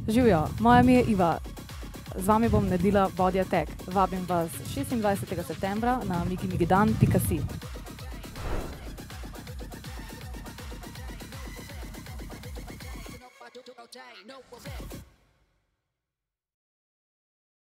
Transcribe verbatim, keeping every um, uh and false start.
Živjo, moje ime je Iva. Z vami bom naredila body attack. Vabim vas šestindvajsetega septembra na migimigidan pika si.